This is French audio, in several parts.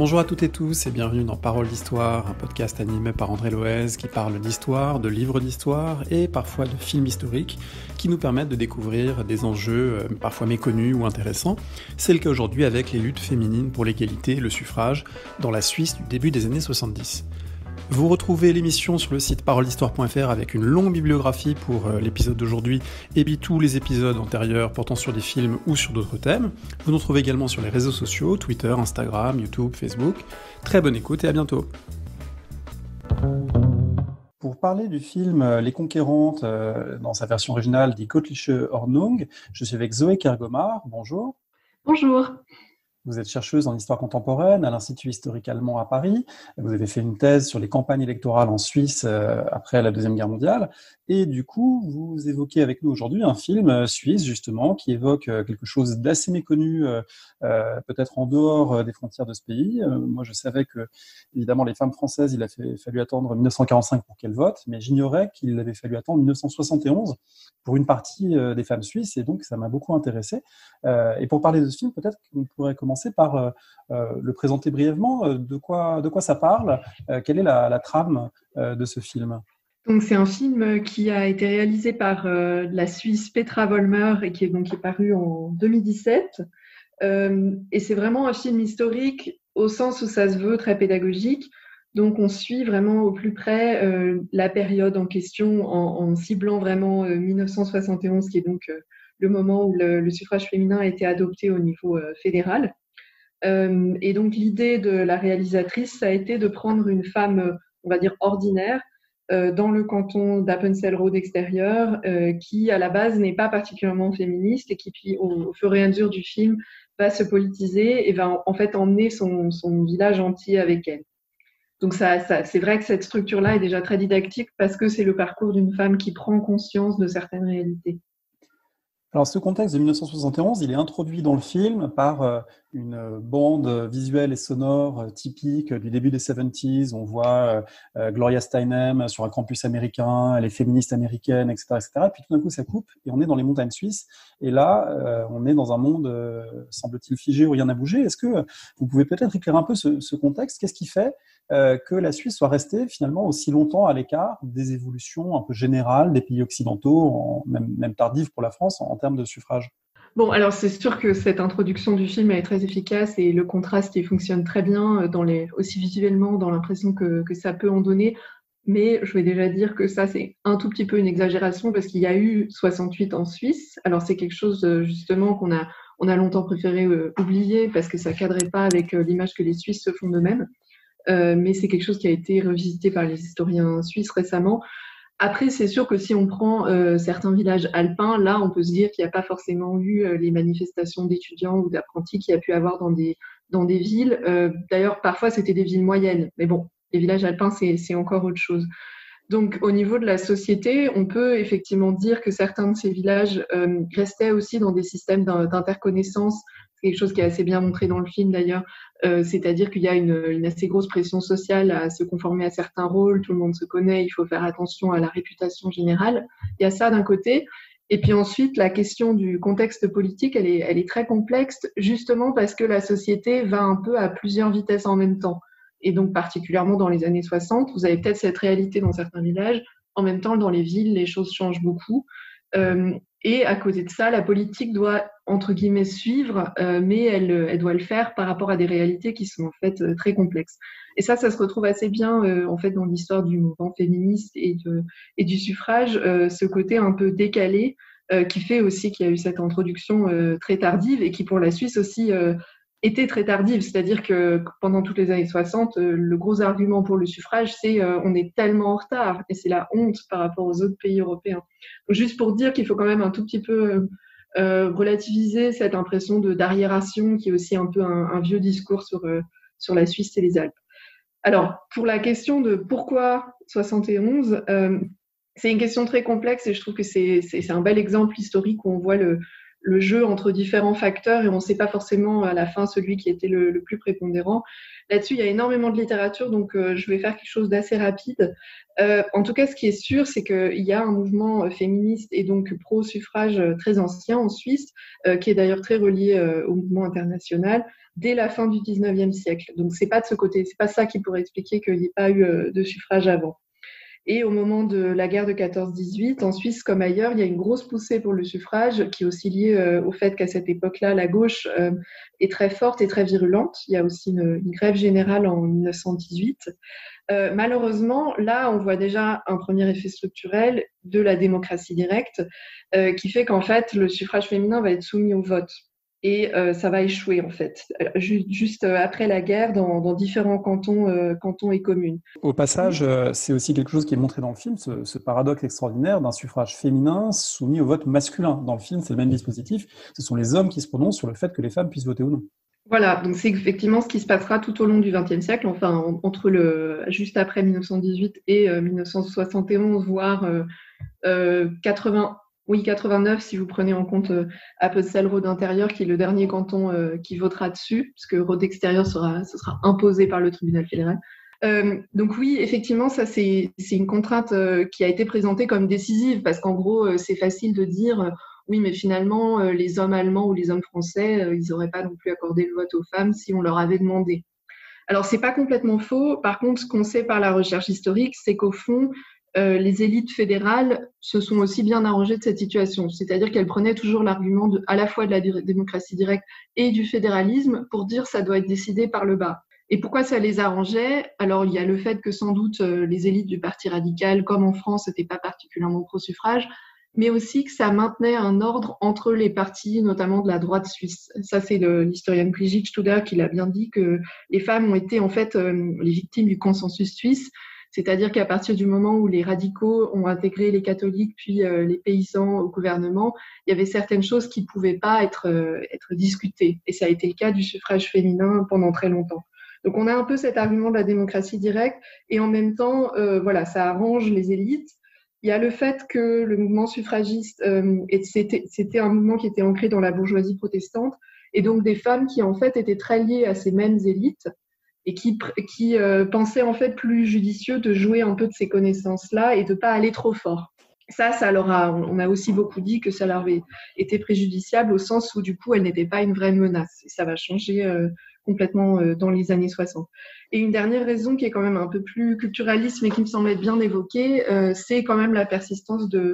Bonjour à toutes et tous et bienvenue dans Paroles d'Histoire, un podcast animé par André Loez qui parle d'histoire, de livres d'histoire et parfois de films historiques qui nous permettent de découvrir des enjeux parfois méconnus ou intéressants. C'est le cas aujourd'hui avec les luttes féminines pour l'égalité et le suffrage dans la Suisse du début des années 70. Vous retrouvez l'émission sur le site paroledhistoire.fr avec une longue bibliographie pour l'épisode d'aujourd'hui et puis tous les épisodes antérieurs portant sur des films ou sur d'autres thèmes. Vous nous trouvez également sur les réseaux sociaux, Twitter, Instagram, YouTube, Facebook. Très bonne écoute et à bientôt. Pour parler du film Les Conquérantes, dans sa version originale Die Göttliche Ordnung, je suis avec Zoé Kergomar. Bonjour. Bonjour. Vous êtes chercheuse en histoire contemporaine à l'Institut historique allemand à Paris. Vous avez fait une thèse sur les campagnes électorales en Suisse après la Deuxième Guerre mondiale. Et du coup, vous évoquez avec nous aujourd'hui un film suisse, justement, qui évoque quelque chose d'assez méconnu, peut-être en dehors des frontières de ce pays. Moi, je savais que, évidemment, les femmes françaises, il a fallu attendre 1945 pour qu'elles votent, mais j'ignorais qu'il avait fallu attendre 1971 pour une partie des femmes suisses, et donc ça m'a beaucoup intéressé. Et pour parler de ce film, peut-être qu'on pourrait commencer par le présenter brièvement. De quoi ça parle? Quelle est la trame de ce film? Donc, c'est un film qui a été réalisé par la Suisse Petra Vollmer et qui est paru en 2017. Et c'est vraiment un film historique au sens où ça se veut très pédagogique. Donc, on suit vraiment au plus près la période en question en ciblant vraiment 1971, qui est donc le moment où le suffrage féminin a été adopté au niveau fédéral. Et donc, l'idée de la réalisatrice, ça a été de prendre une femme, on va dire, ordinaire, dans le canton d'Appenzell-Rhodes extérieur, qui, à la base, n'est pas particulièrement féministe et qui, puis, au fur et à mesure du film, va se politiser et va en fait emmener son village entier avec elle. Donc, c'est vrai que cette structure-là est déjà très didactique parce que c'est le parcours d'une femme qui prend conscience de certaines réalités. Alors, ce contexte de 1971, il est introduit dans le film par une bande visuelle et sonore typique du début des 70s. On voit Gloria Steinem sur un campus américain, les féministes américaines, etc., etc. Et puis tout d'un coup, ça coupe et on est dans les montagnes suisses. Et là, on est dans un monde, semble-t-il, figé où rien n'a bougé. Est-ce que vous pouvez peut-être éclairer un peu ce contexte? Qu'est-ce qui fait que la Suisse soit restée finalement aussi longtemps à l'écart des évolutions un peu générales des pays occidentaux, même tardives pour la France, en termes de suffrage? Bon, alors c'est sûr que cette introduction du film est très efficace et le contraste qui fonctionne très bien aussi visuellement dans l'impression que ça peut en donner. Mais je vais déjà dire que ça, c'est un tout petit peu une exagération parce qu'il y a eu 68 en Suisse. Alors c'est quelque chose justement qu'on a longtemps préféré oublier parce que ça cadrait pas avec l'image que les Suisses se font d'eux-mêmes. Mais c'est quelque chose qui a été revisité par les historiens suisses récemment. Après, c'est sûr que si on prend certains villages alpins, là, on peut se dire qu'il n'y a pas forcément eu les manifestations d'étudiants ou d'apprentis qu'il y a pu avoir dans des villes. D'ailleurs, parfois, c'était des villes moyennes. Mais bon, les villages alpins, c'est encore autre chose. Donc, au niveau de la société, on peut effectivement dire que certains de ces villages restaient aussi dans des systèmes d'interconnaissance. C'est quelque chose qui est assez bien montré dans le film d'ailleurs, c'est-à-dire qu'il y a une assez grosse pression sociale à se conformer à certains rôles, tout le monde se connaît, il faut faire attention à la réputation générale. Il y a ça d'un côté. Et puis ensuite, la question du contexte politique, elle est très complexe, justement parce que la société va un peu à plusieurs vitesses en même temps. Et donc, particulièrement dans les années 60, vous avez peut-être cette réalité dans certains villages. En même temps, dans les villes, les choses changent beaucoup. Et à côté de ça, la politique doit, entre guillemets, suivre, mais elle doit le faire par rapport à des réalités qui sont en fait très complexes. Et ça se retrouve assez bien en fait dans l'histoire du mouvement féministe et du suffrage, ce côté un peu décalé qui fait aussi qu'il y a eu cette introduction très tardive et qui pour la Suisse aussi était très tardive, c'est-à-dire que pendant toutes les années 60, le gros argument pour le suffrage, c'est on est tellement en retard et c'est la honte par rapport aux autres pays européens. Donc, juste pour dire qu'il faut quand même un tout petit peu relativiser cette impression d'arriération qui est aussi un peu un vieux discours sur la Suisse et les Alpes. Alors, pour la question de pourquoi 71, c'est une question très complexe et je trouve que c'est un bel exemple historique où on voit le jeu entre différents facteurs et on ne sait pas forcément à la fin celui qui était le plus prépondérant. Là-dessus, il y a énormément de littérature, donc je vais faire quelque chose d'assez rapide. En tout cas, ce qui est sûr, c'est qu'il y a un mouvement féministe et donc pro-suffrage très ancien en Suisse, qui est d'ailleurs très relié au mouvement international dès la fin du 19e siècle. Donc, c'est pas de ce côté, c'est pas ça qui pourrait expliquer qu'il n'y ait pas eu de suffrage avant. Et au moment de la guerre de 14-18, en Suisse comme ailleurs, il y a une grosse poussée pour le suffrage qui est aussi liée au fait qu'à cette époque-là, la gauche est très forte et très virulente. Il y a aussi une grève générale en 1918. Malheureusement, là, on voit déjà un premier effet structurel de la démocratie directe qui fait qu'en fait, le suffrage féminin va être soumis au vote. Et ça va échouer en fait, juste après la guerre dans différents cantons et communes. Au passage, c'est aussi quelque chose qui est montré dans le film, ce paradoxe extraordinaire d'un suffrage féminin soumis au vote masculin. Dans le film, c'est le même dispositif. Ce sont les hommes qui se prononcent sur le fait que les femmes puissent voter ou non. Voilà, donc c'est effectivement ce qui se passera tout au long du XXe siècle, enfin juste après 1918 et 1971, voire 89 si vous prenez en compte Appenzell-Rhodes intérieur, qui est le dernier canton qui votera dessus, puisque Rhodes extérieur ce sera imposé par le tribunal fédéral. Donc oui, effectivement, ça c'est une contrainte qui a été présentée comme décisive, parce qu'en gros, c'est facile de dire oui, mais finalement, les hommes allemands ou les hommes français, ils n'auraient pas non plus accordé le vote aux femmes si on leur avait demandé. Alors, c'est pas complètement faux. Par contre, ce qu'on sait par la recherche historique, c'est qu'au fond, les élites fédérales se sont aussi bien arrangées de cette situation. C'est-à-dire qu'elles prenaient toujours l'argument à la fois de la démocratie directe et du fédéralisme pour dire ça doit être décidé par le bas. Et pourquoi ça les arrangeait? Alors, il y a le fait que sans doute les élites du Parti radical, comme en France, n'étaient pas particulièrement pro-suffrage, mais aussi que ça maintenait un ordre entre les partis, notamment de la droite suisse. Ça, c'est l'historienne Brigitte Studer qui l'a bien dit, que les femmes ont été en fait les victimes du consensus suisse, c'est-à-dire qu'à partir du moment où les radicaux ont intégré les catholiques puis les paysans au gouvernement, il y avait certaines choses qui ne pouvaient pas être discutées. Et ça a été le cas du suffrage féminin pendant très longtemps. Donc on a un peu cet argument de la démocratie directe et en même temps, voilà, ça arrange les élites. Il y a le fait que le mouvement suffragiste, c'était un mouvement qui était ancré dans la bourgeoisie protestante, et donc des femmes qui en fait étaient très liées à ces mêmes élites et qui pensaient en fait plus judicieux de jouer un peu de ces connaissances-là et de pas aller trop fort. Ça on a aussi beaucoup dit que ça leur avait été préjudiciable au sens où du coup elles n'étaient pas une vraie menace. Et ça va changer complètement dans les années 60. Et une dernière raison qui est quand même un peu plus culturaliste, mais qui me semble être bien évoquée, c'est quand même la persistance de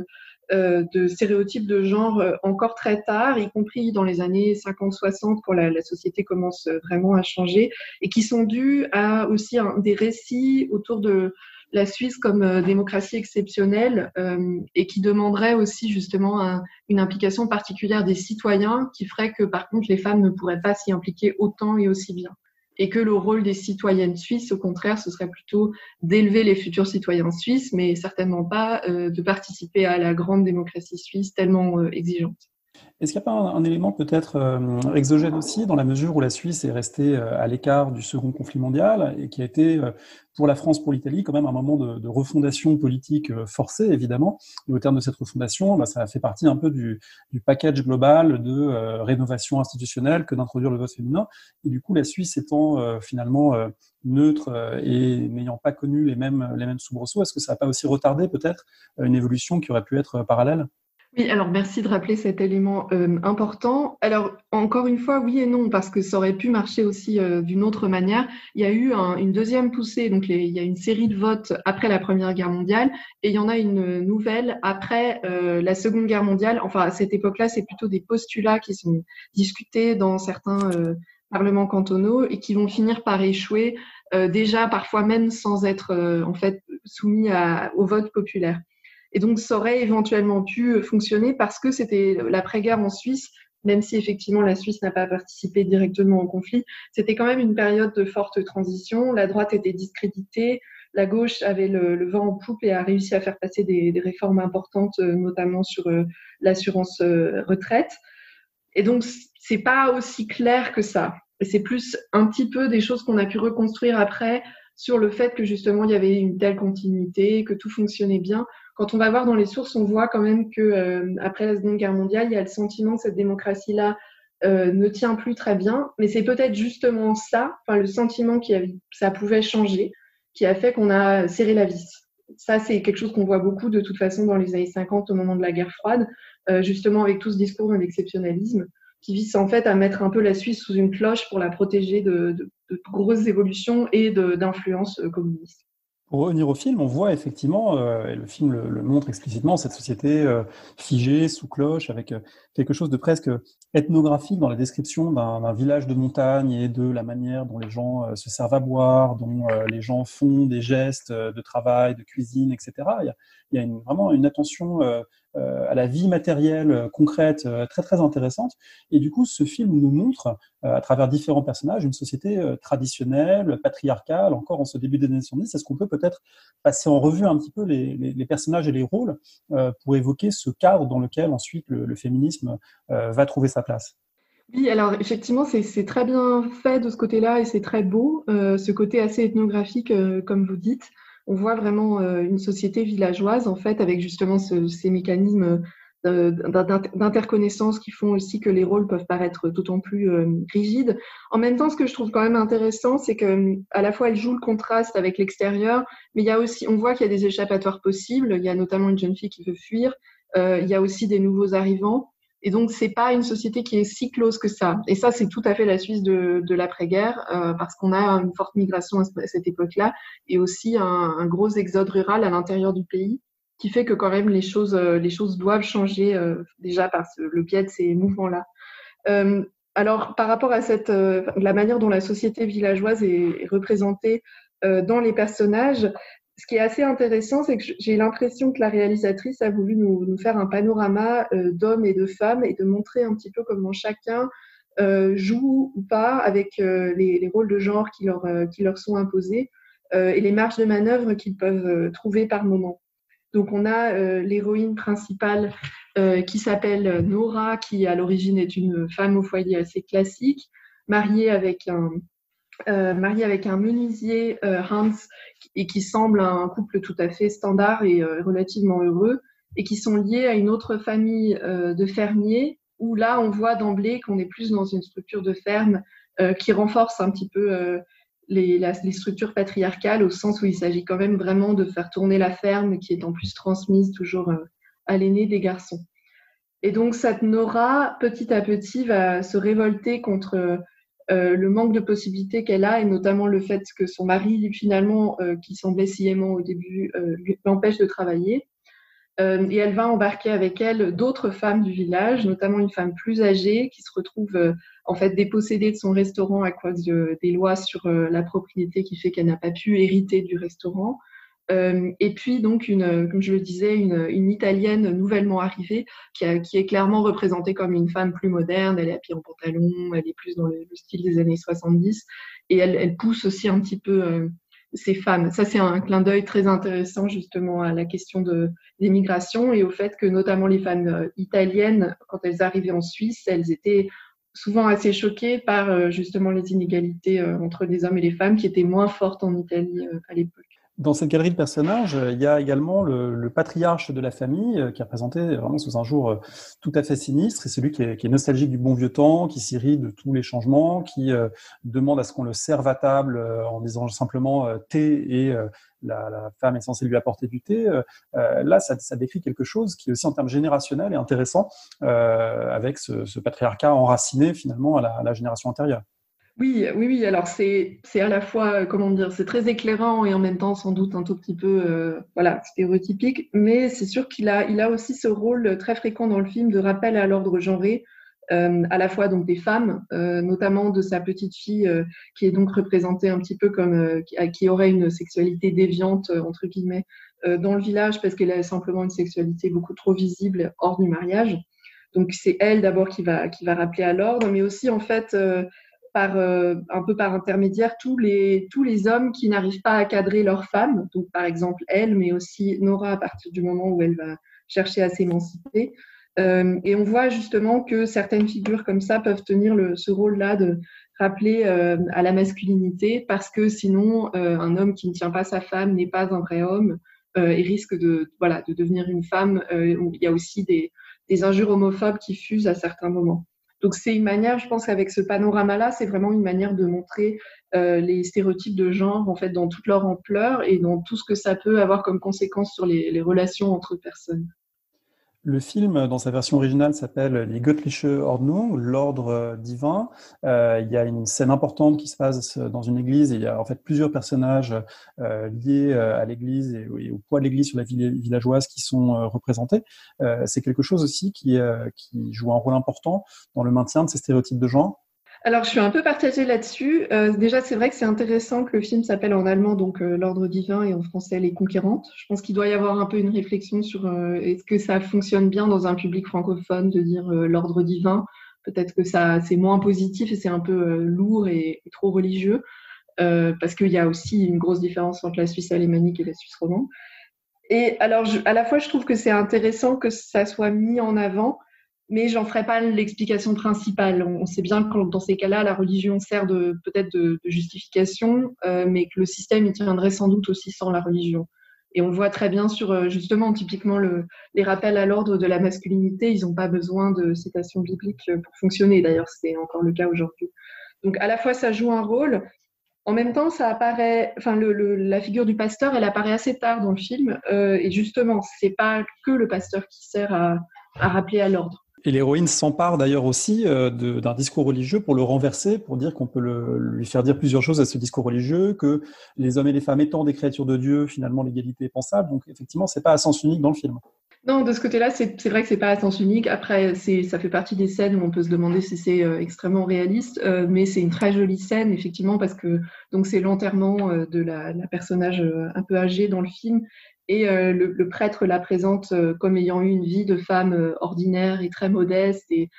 stéréotypes de genre encore très tard, y compris dans les années 50-60, quand la société commence vraiment à changer, et qui sont dus à aussi des récits autour de la Suisse comme démocratie exceptionnelle et qui demanderait aussi justement une implication particulière des citoyens qui ferait que par contre les femmes ne pourraient pas s'y impliquer autant et aussi bien. Et que le rôle des citoyennes suisses, au contraire, ce serait plutôt d'élever les futurs citoyens suisses, mais certainement pas de participer à la grande démocratie suisse tellement exigeante. Est-ce qu'il n'y a pas un élément peut-être exogène aussi, dans la mesure où la Suisse est restée à l'écart du second conflit mondial et qui a été, pour la France, pour l'Italie, quand même un moment de refondation politique forcée, évidemment. Et au terme de cette refondation, ça fait partie un peu du package global de rénovation institutionnelle que d'introduire le vote féminin. Et du coup, la Suisse étant finalement neutre et n'ayant pas connu les mêmes soubresauts, est-ce que ça n'a pas aussi retardé peut-être une évolution qui aurait pu être parallèle ? Oui, alors merci de rappeler cet élément important. Alors, encore une fois, oui et non, parce que ça aurait pu marcher aussi d'une autre manière. Il y a eu une deuxième poussée, donc il y a une série de votes après la Première Guerre mondiale, et il y en a une nouvelle après la Seconde Guerre mondiale. Enfin, à cette époque-là, c'est plutôt des postulats qui sont discutés dans certains parlements cantonaux et qui vont finir par échouer, déjà parfois même sans être en fait soumis au vote populaire. Et donc, ça aurait éventuellement pu fonctionner parce que c'était l'après-guerre en Suisse, même si effectivement la Suisse n'a pas participé directement au conflit, c'était quand même une période de forte transition. La droite était discréditée, la gauche avait le vent en poupe et a réussi à faire passer des réformes importantes, notamment sur l'assurance retraite. Et donc, c'est pas aussi clair que ça. Et c'est plus un petit peu des choses qu'on a pu reconstruire après, sur le fait que justement il y avait une telle continuité, que tout fonctionnait bien. Quand on va voir dans les sources, on voit quand même que après la Seconde Guerre mondiale, il y a le sentiment que cette démocratie-là ne tient plus très bien, mais c'est peut-être justement ça, enfin le sentiment ça pouvait changer, qui a fait qu'on a serré la vis. Ça, c'est quelque chose qu'on voit beaucoup de toute façon dans les années 50 au moment de la guerre froide, justement avec tout ce discours de l'exceptionnalisme qui vise en fait à mettre un peu la Suisse sous une cloche pour la protéger de grosses évolutions et d'influences communistes. Pour revenir au film, on voit effectivement, et le film le montre explicitement, cette société figée, sous cloche, avec quelque chose de presque ethnographique dans la description d'un village de montagne et de la manière dont les gens se servent à boire, dont les gens font des gestes de travail, de cuisine, etc. Il y a vraiment une attention à la vie matérielle concrète très très intéressante. Et du coup, ce film nous montre, à travers différents personnages, une société traditionnelle, patriarcale, encore en ce début des années 70. Est-ce qu'on peut peut-être passer en revue un petit peu les personnages et les rôles pour évoquer ce cadre dans lequel ensuite le féminisme va trouver sa place? Oui, alors effectivement, c'est très bien fait de ce côté-là et c'est très beau, ce côté assez ethnographique, comme vous dites. On voit vraiment une société villageoise, en fait, avec justement ces mécanismes d'interconnaissance qui font aussi que les rôles peuvent paraître d'autant plus rigides. En même temps, ce que je trouve quand même intéressant, c'est que à la fois elle joue le contraste avec l'extérieur, mais il y a aussi, on voit qu'il y a des échappatoires possibles. Il y a notamment une jeune fille qui veut fuir. Il y a aussi des nouveaux arrivants. Et donc, c'est pas une société qui est si close que ça. Et ça, c'est tout à fait la Suisse de l'après-guerre, parce qu'on a une forte migration à cette époque-là, et aussi un gros exode rural à l'intérieur du pays, qui fait que quand même les choses doivent changer déjà par le biais de ces mouvements-là. Alors, par rapport à la manière dont la société villageoise est représentée dans les personnages, ce qui est assez intéressant, c'est que j'ai l'impression que la réalisatrice a voulu nous faire un panorama d'hommes et de femmes et de montrer un petit peu comment chacun joue ou pas avec les rôles de genre qui leur sont imposés et les marges de manœuvre qu'ils peuvent trouver par moment. Donc, on a l'héroïne principale qui s'appelle Nora, qui à l'origine est une femme au foyer assez classique, mariée avec un menuisier, Hans, et qui semble un couple tout à fait standard et relativement heureux, et qui sont liés à une autre famille de fermiers, où là, on voit d'emblée qu'on est plus dans une structure de ferme qui renforce un petit peu les structures patriarcales, au sens où il s'agit quand même vraiment de faire tourner la ferme, qui est en plus transmise toujours à l'aîné des garçons. Et donc, cette Nora, petit à petit, va se révolter contre le manque de possibilités qu'elle a, et notamment le fait que son mari, finalement, qui semblait si aimant au début, l'empêche de travailler. Et elle va embarquer avec elle d'autres femmes du village, notamment une femme plus âgée qui se retrouve en fait dépossédée de son restaurant à cause des lois sur la propriété qui fait qu'elle n'a pas pu hériter du restaurant. Et puis donc comme je le disais, une Italienne nouvellement arrivée qui est clairement représentée comme une femme plus moderne. Elle est habillée en pantalon, elle est plus dans le style des années 70 et elle pousse aussi un petit peu ces femmes. Ça, c'est un clin d'œil très intéressant justement à la question des migrations et au fait que notamment les femmes italiennes, quand elles arrivaient en Suisse, elles étaient souvent assez choquées par justement les inégalités entre les hommes et les femmes qui étaient moins fortes en Italie à l'époque. Dans cette galerie de personnages, il y a également le patriarche de la famille qui est représenté vraiment sous un jour tout à fait sinistre. C'est celui qui est nostalgique du bon vieux temps, qui s'irrite de tous les changements, qui demande à ce qu'on le serve à table en disant simplement thé et la femme est censée lui apporter du thé. Là, ça décrit quelque chose qui est aussi en termes générationnels et intéressant avec ce patriarcat enraciné finalement à la génération antérieure. Oui, oui, oui. Alors c'est à la fois, comment dire, c'est très éclairant et en même temps sans doute un tout petit peu, voilà, stéréotypique. Mais c'est sûr il a aussi ce rôle très fréquent dans le film de rappel à l'ordre genré, à la fois donc des femmes, notamment de sa petite fille qui est donc représentée un petit peu comme qui aurait une sexualité déviante entre guillemets dans le village parce qu'elle a simplement une sexualité beaucoup trop visible hors du mariage. Donc c'est elle d'abord qui va rappeler à l'ordre, mais aussi en fait un peu par intermédiaire tous les hommes qui n'arrivent pas à cadrer leurs femmes, donc par exemple elle, mais aussi Nora à partir du moment où elle va chercher à s'émanciper. Et on voit justement que certaines figures comme ça peuvent tenir ce rôle-là de rappeler à la masculinité, parce que sinon, un homme qui ne tient pas sa femme n'est pas un vrai homme et risque de devenir une femme. Où il y a aussi des injures homophobes qui fusent à certains moments. Donc c'est une manière, je pense qu'avec ce panorama-là, c'est vraiment une manière de montrer les stéréotypes de genre en fait dans toute leur ampleur et dans tout ce que ça peut avoir comme conséquence sur les relations entre personnes. Le film, dans sa version originale, s'appelle Les Göttliche Ordnung, l'ordre divin. Il y a une scène importante qui se passe dans une église et il y a en fait plusieurs personnages liés à l'église et au poids de l'église sur la vie villageoise qui sont représentés. C'est quelque chose aussi qui joue un rôle important dans le maintien de ces stéréotypes de genre. Alors, je suis un peu partagée là-dessus. Déjà, c'est vrai que c'est intéressant que le film s'appelle en allemand donc L'Ordre divin et en français Les Conquérantes. Je pense qu'il doit y avoir un peu une réflexion sur est-ce que ça fonctionne bien dans un public francophone de dire l'Ordre divin. Peut-être que ça c'est moins positif et c'est un peu lourd et trop religieux parce qu'il y a aussi une grosse différence entre la Suisse alémanique et la Suisse romande. Et alors, à la fois, je trouve que c'est intéressant que ça soit mis en avant, mais j'en ferai pas l'explication principale. On sait bien que dans ces cas-là, la religion sert peut-être de justification, mais que le système y tiendrait sans doute aussi sans la religion. Et on le voit très bien sur, justement, typiquement, les rappels à l'ordre de la masculinité. Ils n'ont pas besoin de citations bibliques pour fonctionner. D'ailleurs, c'est encore le cas aujourd'hui. Donc, à la fois, ça joue un rôle. En même temps, ça apparaît, enfin, la figure du pasteur, elle apparaît assez tard dans le film. Et justement, c'est pas que le pasteur qui sert à rappeler à l'ordre. Et l'héroïne s'empare d'ailleurs aussi d'un discours religieux pour le renverser, pour dire qu'on peut lui faire dire plusieurs choses à ce discours religieux, que les hommes et les femmes étant des créatures de Dieu, finalement l'égalité est pensable. Donc effectivement, c'est pas à sens unique dans le film. Non, de ce côté-là, c'est vrai que c'est pas à sens unique. Après, ça fait partie des scènes où on peut se demander si c'est extrêmement réaliste, mais c'est une très jolie scène, effectivement, parce que donc c'est l'enterrement de la personnage un peu âgée dans le film, et le prêtre la présente comme ayant eu une vie de femme ordinaire et très modeste, et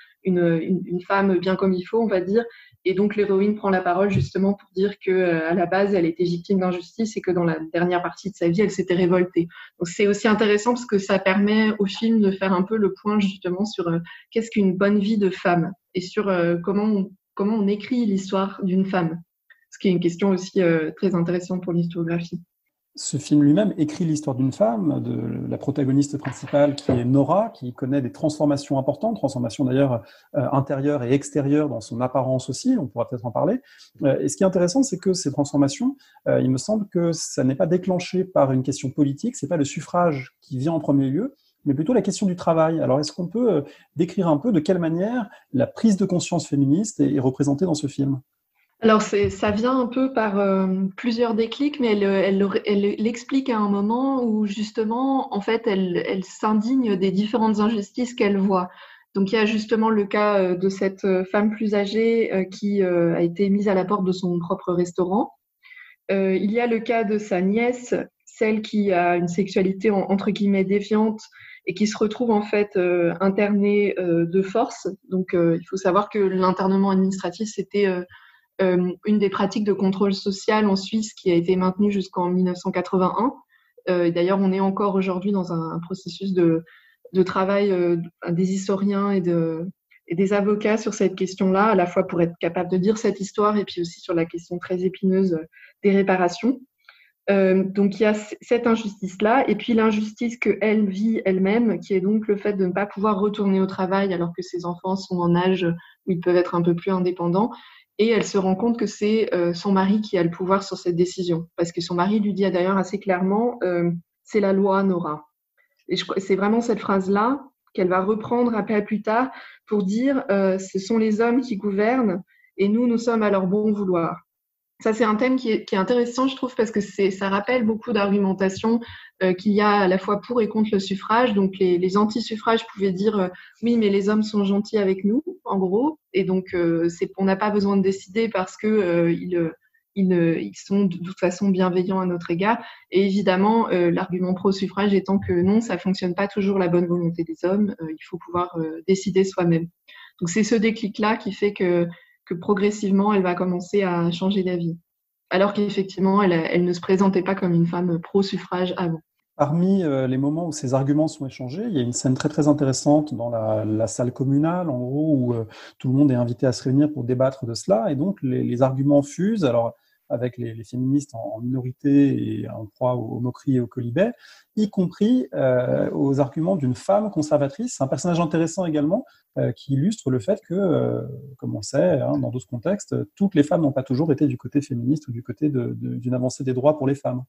une femme bien comme il faut, on va dire. Et donc l'héroïne prend la parole justement pour dire que à la base, elle était victime d'injustice et que dans la dernière partie de sa vie, elle s'était révoltée. Donc c'est aussi intéressant parce que ça permet au film de faire un peu le point justement sur qu'est-ce qu'une bonne vie de femme et sur comment on écrit l'histoire d'une femme. Ce qui est une question aussi très intéressante pour l'historiographie. Ce film lui-même écrit l'histoire d'une femme, de la protagoniste principale qui est Nora, qui connaît des transformations importantes, transformations d'ailleurs intérieures et extérieures dans son apparence aussi, on pourra peut-être en parler. Et ce qui est intéressant, c'est que ces transformations, il me semble que ça n'est pas déclenché par une question politique, c'est pas le suffrage qui vient en premier lieu, mais plutôt la question du travail. Alors est-ce qu'on peut décrire un peu de quelle manière la prise de conscience féministe est représentée dans ce film ? Alors, ça vient un peu par plusieurs déclics, mais elle l'explique à un moment où, justement, en fait, elle s'indigne des différentes injustices qu'elle voit. Donc, il y a justement le cas de cette femme plus âgée qui a été mise à la porte de son propre restaurant. Il y a le cas de sa nièce, celle qui a une sexualité entre guillemets déviante et qui se retrouve en fait internée de force. Donc, il faut savoir que l'internement administratif, c'était une des pratiques de contrôle social en Suisse qui a été maintenue jusqu'en 1981. D'ailleurs, on est encore aujourd'hui dans un processus de travail des historiens et des avocats sur cette question-là, à la fois pour être capable de dire cette histoire et puis aussi sur la question très épineuse des réparations. Donc il y a cette injustice-là, et puis l'injustice qu'elle vit elle-même, qui est donc le fait de ne pas pouvoir retourner au travail alors que ses enfants sont en âge où ils peuvent être un peu plus indépendants. Et elle se rend compte que c'est son mari qui a le pouvoir sur cette décision. Parce que son mari lui dit d'ailleurs assez clairement c'est la loi, Nora. Et c'est vraiment cette phrase-là qu'elle va reprendre un peu plus tard pour dire ce sont les hommes qui gouvernent et nous sommes à leur bon vouloir. Ça, c'est un thème qui est intéressant, je trouve, parce que ça rappelle beaucoup d'argumentations qu'il y a à la fois pour et contre le suffrage. Donc, les anti-suffrages pouvaient dire oui, mais les hommes sont gentils avec nous, en gros, et donc on n'a pas besoin de décider parce que ils sont de toute façon bienveillants à notre égard. Et évidemment, l'argument pro-suffrage étant que non, ça fonctionne pas toujours la bonne volonté des hommes. Il faut pouvoir décider soi-même. Donc, c'est ce déclic-là qui fait que progressivement, elle va commencer à changer d'avis. Alors qu'effectivement, elle ne se présentait pas comme une femme pro-suffrage avant. Parmi les moments où ces arguments sont échangés, il y a une scène très très intéressante dans la salle communale, en gros, où tout le monde est invité à se réunir pour débattre de cela, et donc les arguments fusent, alors avec les féministes en minorité et en proie aux moqueries et aux colibets, y compris aux arguments d'une femme conservatrice. C'est un personnage intéressant également, qui illustre le fait que, comme on le sait, hein, dans d'autres contextes, toutes les femmes n'ont pas toujours été du côté féministe ou du côté d'une avancée des droits pour les femmes.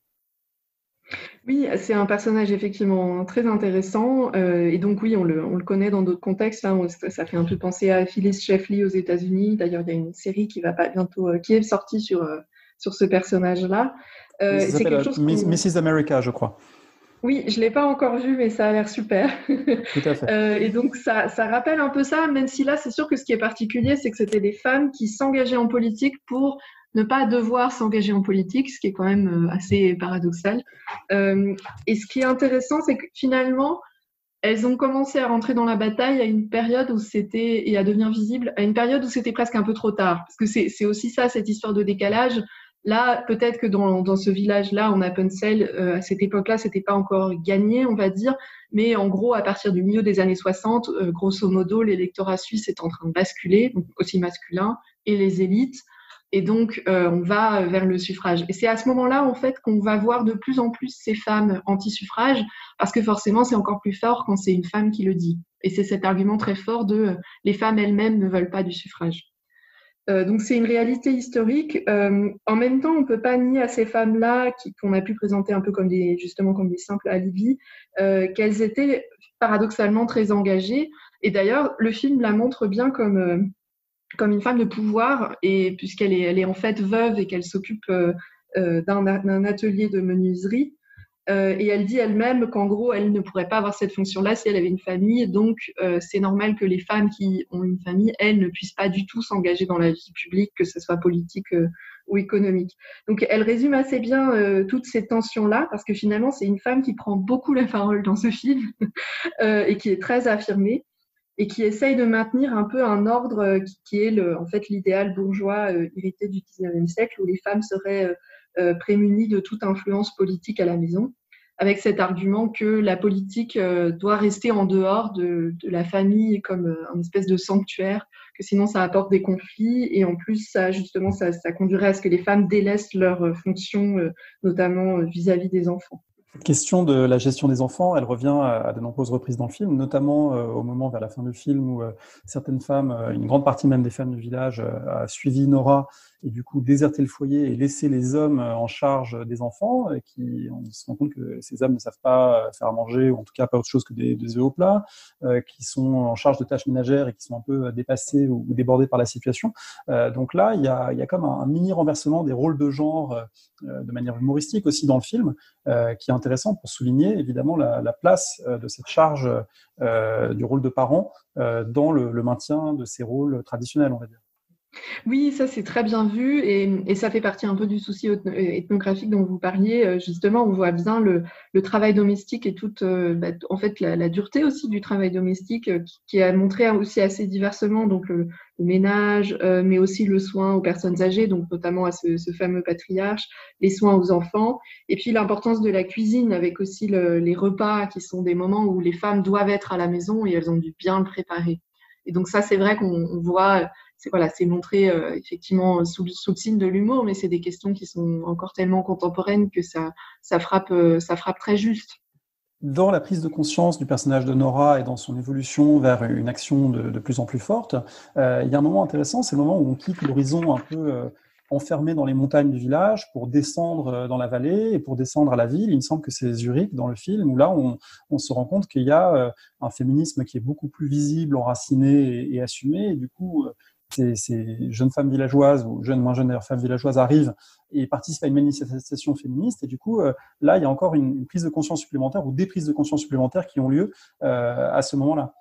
Oui, c'est un personnage effectivement très intéressant. Et donc oui, on le connaît dans d'autres contextes. Là, ça fait un peu penser à Phyllis Schlafly aux États-Unis. D'ailleurs, il y a une série qui va pas bientôt, qui est sortie sur ce personnage-là. Oui, ça C'est quelque s'appelle chose Mrs. America, je crois. Oui, je l'ai pas encore vu, mais ça a l'air super. Tout à fait. Et donc ça rappelle un peu ça, même si là, c'est sûr que ce qui est particulier, c'est que c'était des femmes qui s'engageaient en politique pour ne pas devoir s'engager en politique, ce qui est quand même assez paradoxal. Et ce qui est intéressant, c'est que finalement, elles ont commencé à rentrer dans la bataille à une période où c'était, et à devenir visibles, à une période où c'était presque un peu trop tard. Parce que c'est aussi ça, cette histoire de décalage. Là, peut-être que dans ce village-là, en Appenzell, à cette époque-là, c'était pas encore gagné, on va dire. Mais en gros, à partir du milieu des années 60, grosso modo, l'électorat suisse est en train de basculer, donc aussi masculin, et les élites. Et donc, on va vers le suffrage. Et c'est à ce moment-là, en fait, qu'on va voir de plus en plus ces femmes anti-suffrage, parce que forcément, c'est encore plus fort quand c'est une femme qui le dit. Et c'est cet argument très fort de les femmes elles-mêmes ne veulent pas du suffrage. Donc c'est une réalité historique. En même temps, on ne peut pas nier à ces femmes-là qu'on a pu présenter un peu comme justement comme des simples alibis, qu'elles étaient paradoxalement très engagées. Et d'ailleurs, le film la montre bien comme une femme de pouvoir, et elle est en fait veuve et qu'elle s'occupe d'un atelier de menuiserie. Et elle dit elle-même qu'en gros, elle ne pourrait pas avoir cette fonction-là si elle avait une famille. Donc, c'est normal que les femmes qui ont une famille, elles, ne puissent pas du tout s'engager dans la vie publique, que ce soit politique ou économique. Donc, elle résume assez bien toutes ces tensions-là, parce que finalement, c'est une femme qui prend beaucoup la parole dans ce film et qui est très affirmée et qui essaye de maintenir un peu un ordre qui est en fait l'idéal bourgeois hérité du 19e siècle, où les femmes seraient prémunies de toute influence politique à la maison, avec cet argument que la politique doit rester en dehors de la famille comme une espèce de sanctuaire, que sinon ça apporte des conflits, et en plus ça justement ça conduirait à ce que les femmes délaissent leurs fonctions, notamment vis-à-vis des enfants. Cette question de la gestion des enfants, elle revient à de nombreuses reprises dans le film, notamment au moment vers la fin du film où certaines femmes, une grande partie même des femmes du village, a suivi Nora et du coup déserté le foyer et laissé les hommes en charge des enfants, et on se rend compte que ces hommes ne savent pas faire à manger, ou en tout cas pas autre chose que des œufs au plat, qui sont en charge de tâches ménagères et qui sont un peu dépassés ou débordés par la situation. Donc là, il y a comme un mini renversement des rôles de genre de manière humoristique aussi dans le film, qui est intéressant pour souligner évidemment la place de cette charge du rôle de parent dans le maintien de ces rôles traditionnels, on va dire. Oui, ça c'est très bien vu et ça fait partie un peu du souci ethnographique dont vous parliez. Justement, on voit bien le travail domestique et toute en fait la dureté aussi du travail domestique qui est montré aussi assez diversement, donc le ménage, mais aussi le soin aux personnes âgées, donc notamment à ce fameux patriarche, les soins aux enfants, et puis l'importance de la cuisine avec aussi les repas qui sont des moments où les femmes doivent être à la maison et elles ont dû bien le préparer. Et donc ça, c'est vrai qu'on voit, c'est montré effectivement sous le signe de l'humour, mais c'est des questions qui sont encore tellement contemporaines que ça frappe très juste. Dans la prise de conscience du personnage de Nora et dans son évolution vers une action de plus en plus forte, il y a un moment intéressant, c'est le moment où on quitte l'horizon un peu enfermé dans les montagnes du village pour descendre dans la vallée et pour descendre à la ville. Il me semble que c'est Zurich dans le film, où là on se rend compte qu'il y a un féminisme qui est beaucoup plus visible, enraciné et assumé, et du coup ces jeunes femmes villageoises, ou moins jeunes d'ailleurs, femmes villageoises arrivent et participent à une manifestation féministe, et du coup là il y a encore une prise de conscience supplémentaire ou des prises de conscience supplémentaires qui ont lieu à ce moment-là.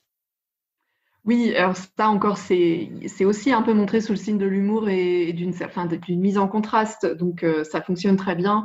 Oui, alors ça encore, c'est aussi un peu montré sous le signe de l'humour et d'une mise en contraste, donc ça fonctionne très bien.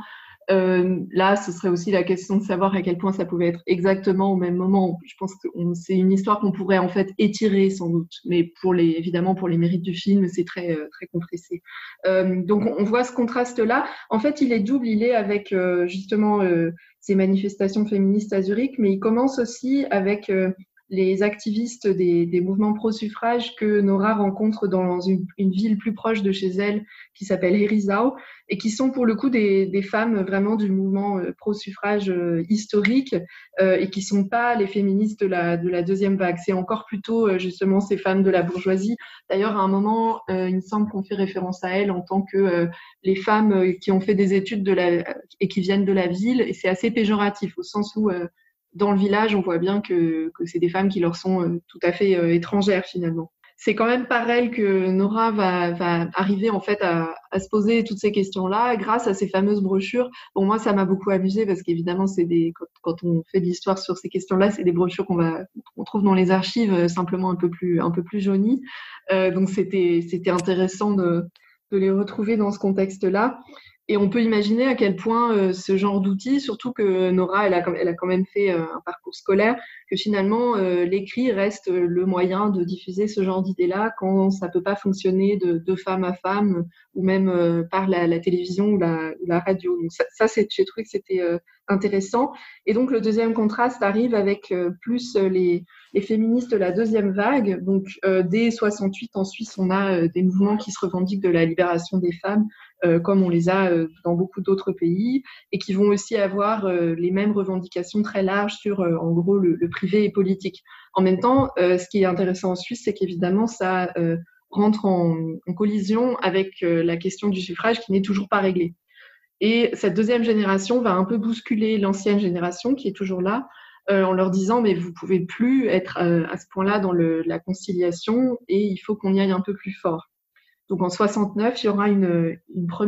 Là, ce serait aussi la question de savoir à quel point ça pouvait être exactement au même moment. Je pense que c'est une histoire qu'on pourrait en fait étirer sans doute, mais évidemment pour les mérites du film, c'est très compressé. Donc on voit ce contraste-là. En fait, il est double. Il est avec justement ces manifestations féministes à Zurich, mais il commence aussi avec les activistes des mouvements pro-suffrage que Nora rencontre dans une ville plus proche de chez elle qui s'appelle Herisau et qui sont pour le coup des femmes vraiment du mouvement pro-suffrage historique et qui sont pas les féministes de la deuxième vague. C'est encore plutôt justement ces femmes de la bourgeoisie. D'ailleurs, à un moment, il me semble qu'on fait référence à elles en tant que les femmes qui ont fait des études et qui viennent de la ville, et c'est assez péjoratif au sens où dans le village, on voit bien que c'est des femmes qui leur sont tout à fait étrangères finalement. C'est quand même par elle que Nora va arriver en fait à se poser toutes ces questions-là grâce à ces fameuses brochures. Bon, moi, ça m'a beaucoup amusé parce qu'évidemment, quand on fait de l'histoire sur ces questions-là, c'est des brochures qu'on trouve dans les archives simplement un peu plus jaunies. Donc c'était intéressant de les retrouver dans ce contexte-là. Et on peut imaginer à quel point ce genre d'outils, surtout que Nora, elle a quand même fait un parcours scolaire, que finalement l'écrit reste le moyen de diffuser ce genre d'idées-là quand ça peut pas fonctionner de femme à femme ou même par la télévision ou la radio. Donc j'ai trouvé que c'était intéressant. Et donc le deuxième contraste arrive avec plus les féministes de la deuxième vague. Donc dès 68 en Suisse, on a des mouvements qui se revendiquent de la libération des femmes. Comme on les a dans beaucoup d'autres pays, et qui vont aussi avoir les mêmes revendications très larges sur, en gros, le privé et politique. En même temps, ce qui est intéressant en Suisse, c'est qu'évidemment, ça rentre en collision avec la question du suffrage qui n'est toujours pas réglée. Et cette deuxième génération va un peu bousculer l'ancienne génération qui est toujours là, en leur disant mais vous pouvez plus être à ce point-là dans la conciliation et il faut qu'on y aille un peu plus fort. Donc en 69, il y aura une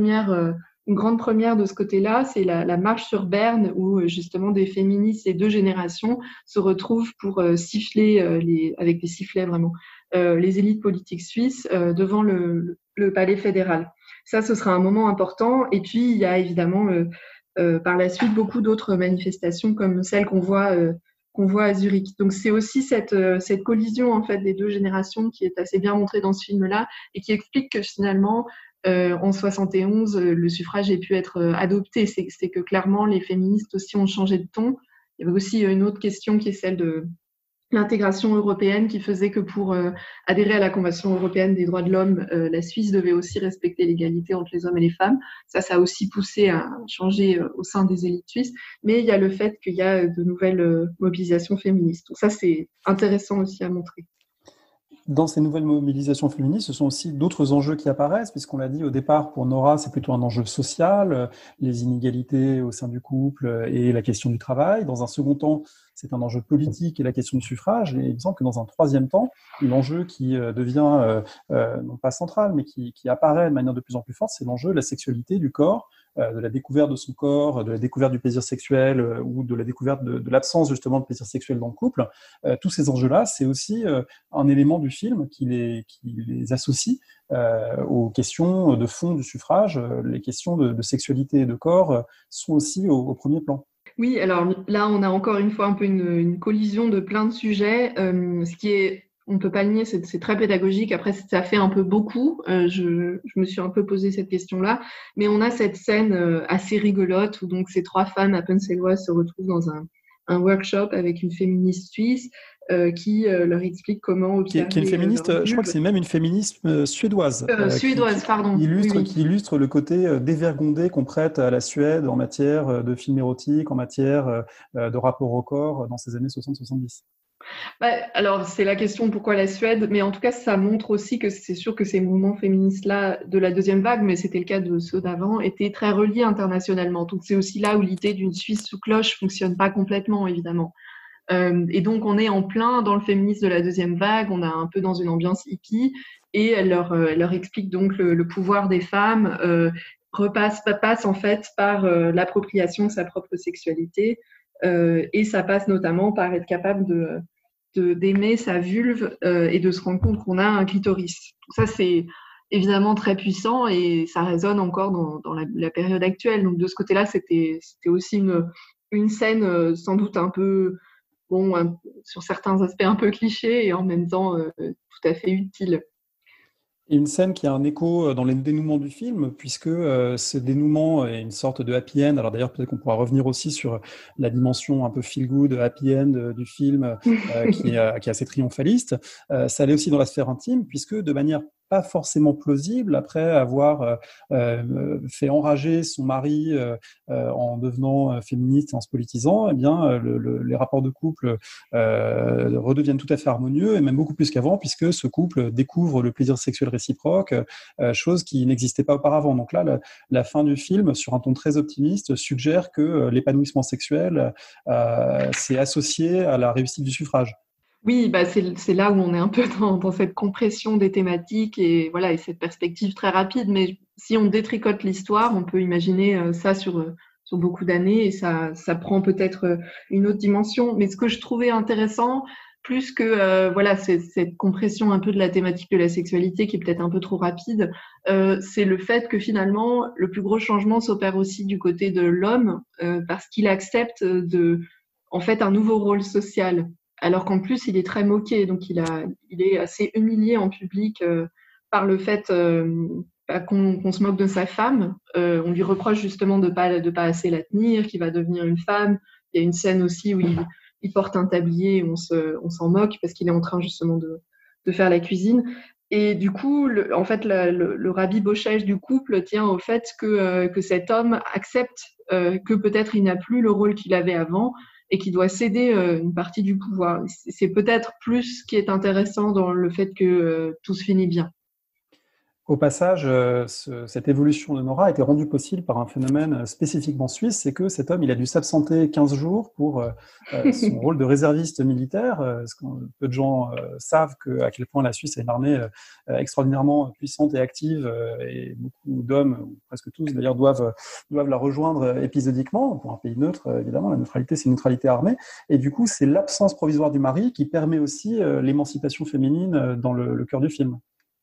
grande première de ce côté-là, c'est la marche sur Berne où justement des féministes et deux générations se retrouvent pour siffler avec des sifflets vraiment les élites politiques suisses devant le palais fédéral. Ça, ce sera un moment important. Et puis il y a évidemment par la suite beaucoup d'autres manifestations comme celles qu'on voit à Zurich. Donc c'est aussi cette collision en fait des deux générations qui est assez bien montrée dans ce film-là et qui explique que finalement en 71 le suffrage ait pu être adopté. C'est que clairement les féministes aussi ont changé de ton. Il y avait aussi une autre question qui est celle de l'intégration européenne qui faisait que pour adhérer à la Convention européenne des droits de l'homme, la Suisse devait aussi respecter l'égalité entre les hommes et les femmes. Ça a aussi poussé à changer au sein des élites suisses. Mais il y a le fait qu'il y a de nouvelles mobilisations féministes. Donc ça, c'est intéressant aussi à montrer. Dans ces nouvelles mobilisations féministes, ce sont aussi d'autres enjeux qui apparaissent, puisqu'on l'a dit au départ, pour Nora, c'est plutôt un enjeu social, les inégalités au sein du couple et la question du travail. Dans un second temps, c'est un enjeu politique et la question du suffrage. Et il me semble que dans un troisième temps, l'enjeu qui devient non pas central, mais qui apparaît de manière de plus en plus forte, c'est l'enjeu de la sexualité, du corps, de la découverte de son corps, de la découverte du plaisir sexuel ou de la découverte de l'absence justement de plaisir sexuel dans le couple. Tous ces enjeux-là, c'est aussi un élément du film qui les associe aux questions de fond du suffrage. Les questions de sexualité et de corps sont aussi au premier plan. Oui, alors là, on a encore une fois un peu une collision de plein de sujets. Ce qui est, on ne peut pas le nier, c'est très pédagogique. Après, ça fait un peu beaucoup. Je me suis un peu posé cette question-là. Mais on a cette scène assez rigolote où donc ces trois femmes appenzelloises se retrouvent dans un workshop avec une féministe suisse qui leur explique comment observer qui est une féministe, je crois que c'est même une féministe suédoise. Suédoise, pardon. Qui illustre le côté dévergondé qu'on prête à la Suède en matière de films érotiques, en matière de rapport au corps dans ces années 60-70. Bah, alors, c'est la question pourquoi la Suède, mais en tout cas, ça montre aussi que c'est sûr que ces mouvements féministes-là de la deuxième vague, mais c'était le cas de ceux d'avant, étaient très reliés internationalement. Donc, c'est aussi là où l'idée d'une Suisse sous cloche fonctionne pas complètement, évidemment. Et donc, on est en plein dans le féminisme de la deuxième vague, on est un peu dans une ambiance hippie, et elle leur explique donc le pouvoir des femmes passe en fait par l'appropriation de sa propre sexualité, et ça passe notamment par être capable d'aimer sa vulve et de se rendre compte qu'on a un clitoris. Donc ça, évidemment très puissant et ça résonne encore dans la période actuelle. Donc de ce côté-là, c'était aussi une scène sans doute un peu, bon, sur certains aspects un peu cliché et en même temps tout à fait utile. Et une scène qui a un écho dans les dénouements du film, puisque ce dénouement est une sorte de happy end. Alors d'ailleurs, peut-être qu'on pourra revenir aussi sur la dimension un peu feel-good, happy end du film, qui est assez triomphaliste. Ça allait aussi dans la sphère intime, puisque de manière pas forcément plausible, après avoir fait enrager son mari en devenant féministe, en se politisant, eh bien, les rapports de couple redeviennent tout à fait harmonieux, et même beaucoup plus qu'avant, puisque ce couple découvre le plaisir sexuel réciproque, chose qui n'existait pas auparavant. Donc là, la fin du film, sur un ton très optimiste, suggère que l'épanouissement sexuel s'est associé à la réussite du suffrage. Oui, bah c'est là où on est un peu dans cette compression des thématiques et voilà et cette perspective très rapide. Mais si on détricote l'histoire, on peut imaginer ça sur beaucoup d'années et ça prend peut-être une autre dimension. Mais ce que je trouvais intéressant, plus que voilà cette compression un peu de la thématique de la sexualité qui est peut-être un peu trop rapide, c'est le fait que finalement le plus gros changement s'opère aussi du côté de l'homme parce qu'il accepte en fait un nouveau rôle social alors qu'en plus, il est très moqué, donc il est assez humilié en public par le fait qu'on se moque de sa femme. On lui reproche justement de pas assez la tenir, qu'il va devenir une femme. Il y a une scène aussi où il porte un tablier, où on s'en moque parce qu'il est en train justement de faire la cuisine. Et du coup, en fait, le rabibochage du couple tient au fait que cet homme accepte que peut-être il n'a plus le rôle qu'il avait avant et qui doit céder une partie du pouvoir. C'est peut-être plus ce qui est intéressant dans le fait que tout se finit bien. Au passage, cette évolution de Nora a été rendue possible par un phénomène spécifiquement suisse, c'est que cet homme, il a dû s'absenter 15 jours pour son rôle de réserviste militaire. Peu de gens savent à quel point la Suisse a une armée extraordinairement puissante et active, et beaucoup d'hommes, ou presque tous d'ailleurs, doivent la rejoindre épisodiquement. Pour un pays neutre, évidemment, la neutralité, c'est une neutralité armée. Et du coup, c'est l'absence provisoire du mari qui permet aussi l'émancipation féminine dans le cœur du film.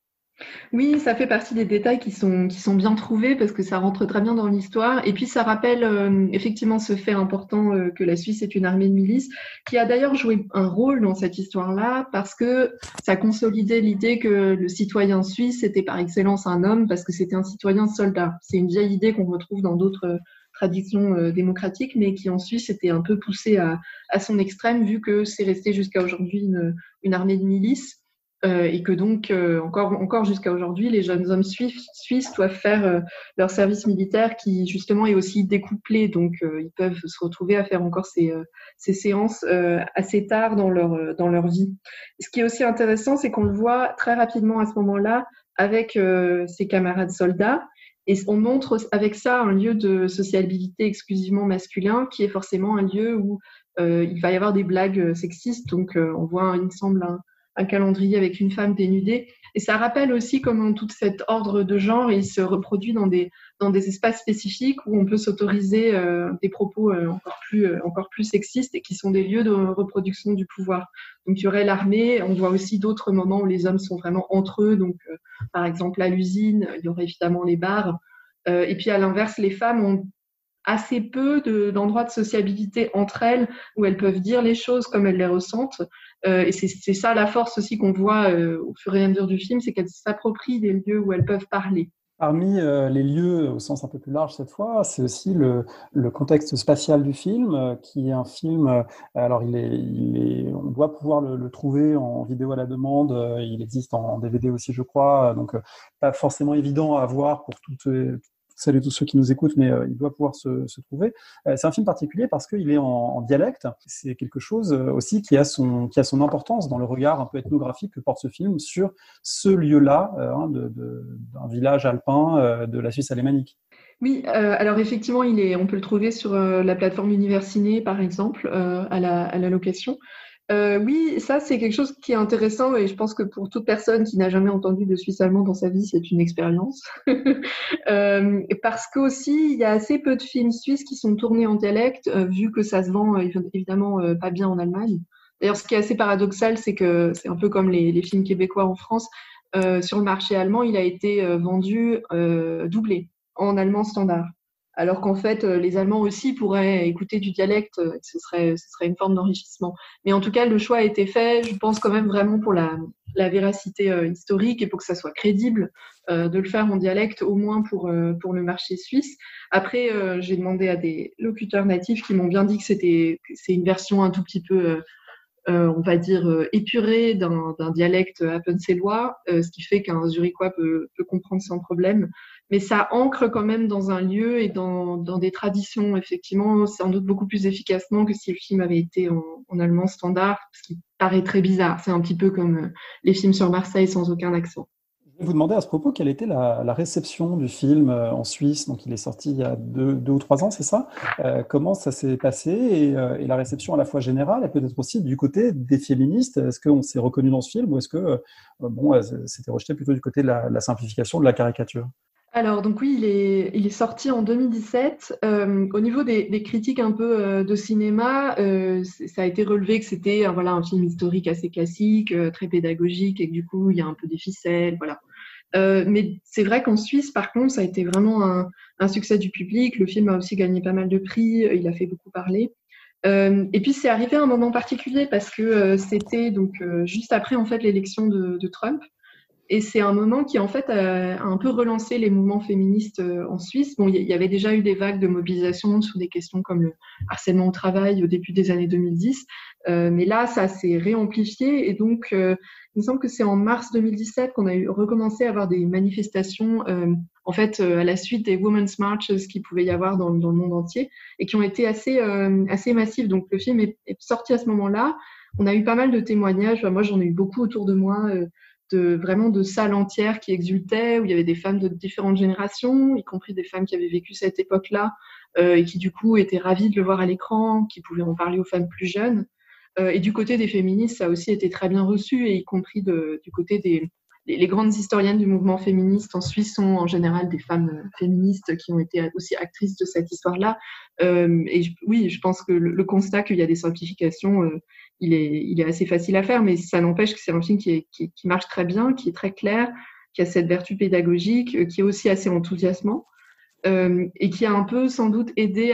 Oui, ça fait partie des détails qui sont bien trouvés parce que ça rentre très bien dans l'histoire. Et puis, ça rappelle effectivement ce fait important que la Suisse est une armée de milice, qui a d'ailleurs joué un rôle dans cette histoire-là parce que ça consolidait l'idée que le citoyen suisse était par excellence un homme parce que c'était un citoyen soldat. C'est une vieille idée qu'on retrouve dans d'autres traditions démocratiques, mais qui en Suisse était un peu poussée à son extrême vu que c'est resté jusqu'à aujourd'hui une armée de milice. Et que donc, encore jusqu'à aujourd'hui, les jeunes hommes suisses doivent faire leur service militaire qui, justement, est aussi découplé. Donc, ils peuvent se retrouver à faire encore ces séances assez tard dans leur vie. Ce qui est aussi intéressant, c'est qu'on le voit très rapidement à ce moment-là avec ses camarades soldats. Et on montre avec ça un lieu de sociabilité exclusivement masculin qui est forcément un lieu où il va y avoir des blagues sexistes. Donc, on voit, il me semble, un calendrier avec une femme dénudée. Et ça rappelle aussi comment tout cet ordre de genre, il se reproduit dans des espaces spécifiques où on peut s'autoriser des propos encore plus sexistes et qui sont des lieux de reproduction du pouvoir. Donc, il y aurait l'armée. On voit aussi d'autres moments où les hommes sont vraiment entre eux. Donc, par exemple, à l'usine, il y aurait évidemment les bars. Et puis, à l'inverse, les femmes ont assez peu d'endroits de sociabilité entre elles où elles peuvent dire les choses comme elles les ressentent. Et c'est ça la force aussi qu'on voit au fur et à mesure du film, c'est qu'elles s'approprient des lieux où elles peuvent parler. Parmi les lieux, au sens un peu plus large cette fois, c'est aussi le contexte spatial du film, qui est un film. Alors, on doit pouvoir le trouver en vidéo à la demande. Il existe en DVD aussi, je crois. Donc, pas forcément évident à voir pour toutes celles et tous ceux qui nous écoutent, mais il doit pouvoir se trouver. C'est un film particulier parce qu'il est en dialecte. C'est quelque chose aussi qui a son importance dans le regard un peu ethnographique que porte ce film sur ce lieu-là, d'un village alpin de la Suisse alémanique. Oui, alors effectivement, on peut le trouver sur la plateforme Universiné, par exemple, à la location. Oui, ça c'est quelque chose qui est intéressant et je pense que pour toute personne qui n'a jamais entendu de suisse allemand dans sa vie, c'est une expérience. Parce qu'aussi, il y a assez peu de films suisses qui sont tournés en dialecte, vu que ça se vend évidemment pas bien en Allemagne. D'ailleurs, ce qui est assez paradoxal, c'est que c'est un peu comme les films québécois en France. sur le marché allemand, il a été vendu doublé en allemand standard. Alors qu'en fait, les Allemands aussi pourraient écouter du dialecte, ce serait une forme d'enrichissement. Mais en tout cas, le choix a été fait, je pense quand même vraiment pour la véracité historique et pour que ça soit crédible, de le faire en dialecte, au moins pour le marché suisse. Après, j'ai demandé à des locuteurs natifs qui m'ont bien dit que c'est une version un tout petit peu on va dire, épuré d'un dialecte appenzellois, ce qui fait qu'un Zurichois peut comprendre sans problème. Mais ça ancre quand même dans un lieu et dans des traditions, effectivement, sans doute beaucoup plus efficacement que si le film avait été en allemand standard, ce qui paraît très bizarre. C'est un petit peu comme les films sur Marseille sans aucun accent. Je vais vous demander à ce propos quelle était la réception du film en Suisse. Donc, il est sorti il y a 2 ou 3 ans, c'est ça? Comment ça s'est passé et la réception à la fois générale et peut-être aussi du côté des féministes. Est-ce qu'on s'est reconnu dans ce film ou est-ce que c'était rejeté plutôt du côté de la simplification, de la caricature? Alors, donc oui, il est sorti en 2017. Au niveau des critiques un peu de cinéma, ça a été relevé que c'était voilà, un film historique assez classique, très pédagogique, et que du coup, il y a un peu des ficelles, voilà. Mais c'est vrai qu'en Suisse, par contre, ça a été vraiment un succès du public. Le film a aussi gagné pas mal de prix, il a fait beaucoup parler. Et puis, c'est arrivé à un moment particulier parce que c'était donc juste après en fait l'élection de Trump. Et c'est un moment qui, en fait, a un peu relancé les mouvements féministes en Suisse. Bon, il y avait déjà eu des vagues de mobilisation sur des questions comme le harcèlement au travail au début des années 2010. Mais là, ça s'est réamplifié. Et donc, il me semble que c'est en mars 2017 qu'on a recommencé à avoir des manifestations, en fait, à la suite des Women's Marches qu'il pouvait y avoir dans le monde entier et qui ont été assez massives. Donc, le film est sorti à ce moment-là. On a eu pas mal de témoignages. Enfin, moi, j'en ai eu beaucoup autour de moi. Vraiment de salles entières qui exultaient, où il y avait des femmes de différentes générations, y compris des femmes qui avaient vécu cette époque-là, et qui du coup étaient ravies de le voir à l'écran, qui pouvaient en parler aux femmes plus jeunes. Et du côté des féministes, ça a aussi été très bien reçu, et y compris du côté des les grandes historiennes du mouvement féministe en Suisse sont en général des femmes féministes qui ont été aussi actrices de cette histoire-là. Oui, je pense que le constat qu'il y a des simplifications, il est assez facile à faire, mais ça n'empêche que c'est un film qui marche très bien, qui est très clair, qui a cette vertu pédagogique, qui est aussi assez enthousiasmant, et qui a un peu sans doute aidé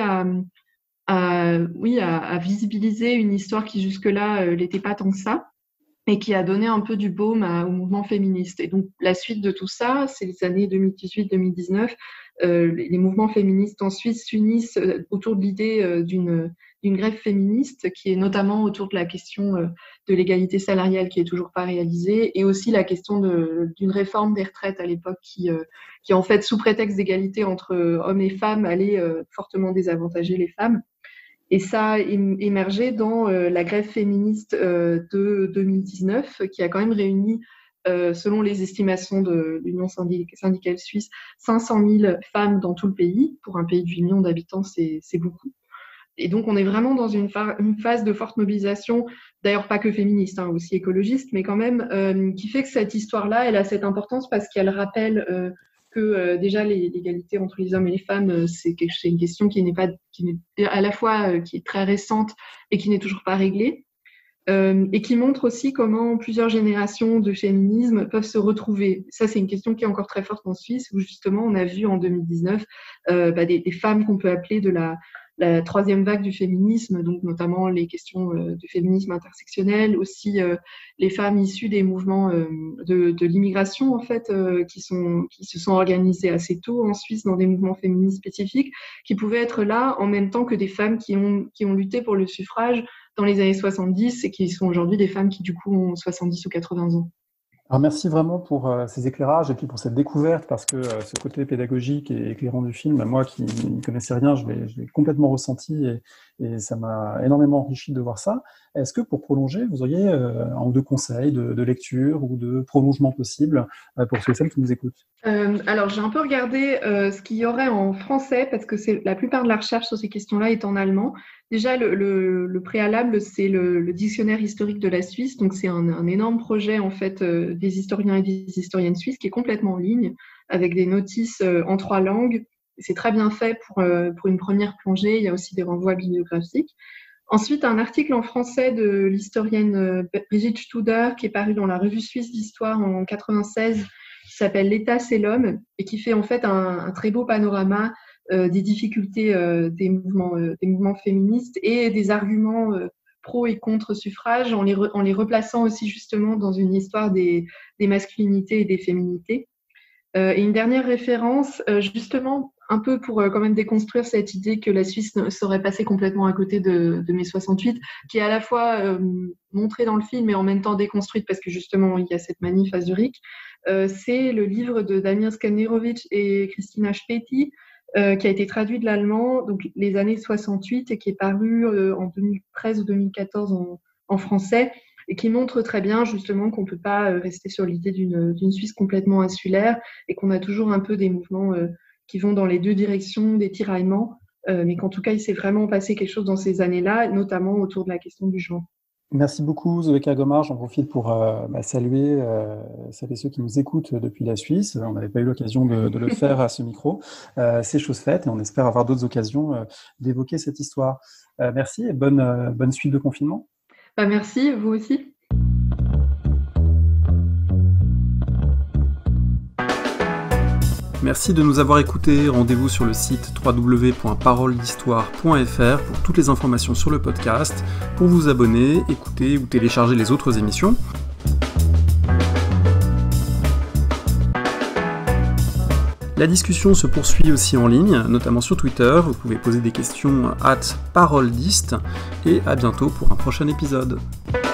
à visibiliser une histoire qui jusque-là l'était pas tant que ça, et qui a donné un peu du baume au mouvement féministe. Et donc, la suite de tout ça, c'est les années 2018-2019. Les mouvements féministes en Suisse s'unissent autour de l'idée d'une grève féministe, qui est notamment autour de la question de l'égalité salariale qui est toujours pas réalisée, et aussi la question d'une réforme des retraites à l'époque qui en fait, sous prétexte d'égalité entre hommes et femmes, allait fortement désavantager les femmes. Et ça a émergé dans la grève féministe de 2019, qui a quand même réuni, selon les estimations de l'Union syndicale suisse, 500 000 femmes dans tout le pays. Pour un pays de 8 millions d'habitants, c'est beaucoup. Et donc, on est vraiment dans une phase de forte mobilisation, d'ailleurs pas que féministe, hein, aussi écologiste, mais quand même, qui fait que cette histoire-là, elle a cette importance parce qu'elle rappelle que déjà l'égalité entre les hommes et les femmes, c'est une question qui n'est à la fois qui est très récente et qui n'est toujours pas réglée. Et qui montre aussi comment plusieurs générations de féminisme peuvent se retrouver. Ça, c'est une question qui est encore très forte en Suisse, où justement, on a vu en 2019 des femmes qu'on peut appeler de la troisième vague du féminisme, donc notamment les questions de féminisme intersectionnel, aussi les femmes issues des mouvements de l'immigration, en fait, qui se sont organisées assez tôt en Suisse dans des mouvements féministes spécifiques, qui pouvaient être là en même temps que des femmes qui ont lutté pour le suffrage dans les années 70 et qui sont aujourd'hui des femmes qui, du coup, ont 70 ou 80 ans. Alors merci vraiment pour ces éclairages et puis pour cette découverte, parce que ce côté pédagogique et éclairant du film, moi qui n'y connaissais rien, je l'ai complètement ressenti et ça m'a énormément enrichi de voir ça. Est-ce que pour prolonger, vous auriez un ou deux conseils de lecture ou de prolongement possible pour ceux et celles qui nous écoutent? Alors, j'ai un peu regardé ce qu'il y aurait en français, parce que la plupart de la recherche sur ces questions-là est en allemand. Déjà, le préalable, c'est le dictionnaire historique de la Suisse. Donc, c'est un énorme projet, en fait, des historiens et des historiennes suisses qui est complètement en ligne, avec des notices en 3 langues. C'est très bien fait pour une première plongée. Il y a aussi des renvois bibliographiques. Ensuite, un article en français de l'historienne Brigitte Studer qui est paru dans la Revue suisse d'histoire en 1996, qui s'appelle L'État, c'est l'homme, et qui fait en fait un très beau panorama des difficultés des mouvements féministes et des arguments pro et contre suffrage en les replaçant aussi justement dans une histoire des masculinités et des féminités. Et une dernière référence, justement, un peu pour quand même déconstruire cette idée que la Suisse serait passée complètement à côté de mai 68, qui est à la fois montrée dans le film et en même temps déconstruite parce que justement il y a cette manif à Zurich. C'est le livre de Damir Skanerovic et Christina Speti, qui a été traduit de l'allemand, donc les années 68, et qui est paru en 2013 ou 2014 en français, et qui montre très bien justement qu'on ne peut pas rester sur l'idée d'une Suisse complètement insulaire et qu'on a toujours un peu des mouvements qui vont dans les deux directions, des tiraillements, mais qu'en tout cas, il s'est vraiment passé quelque chose dans ces années-là, notamment autour de la question du genre. Merci beaucoup, Zoé Kergomar. J'en profite pour saluer celles et ceux qui nous écoutent depuis la Suisse. On n'avait pas eu l'occasion de le faire à ce micro. C'est chose faite et on espère avoir d'autres occasions d'évoquer cette histoire. Merci et bonne suite de confinement. Merci, vous aussi. Merci de nous avoir écoutés. Rendez-vous sur le site www.paroledhistoire.fr pour toutes les informations sur le podcast, pour vous abonner, écouter ou télécharger les autres émissions. La discussion se poursuit aussi en ligne, notamment sur Twitter. Vous pouvez poser des questions @paroledist et à bientôt pour un prochain épisode.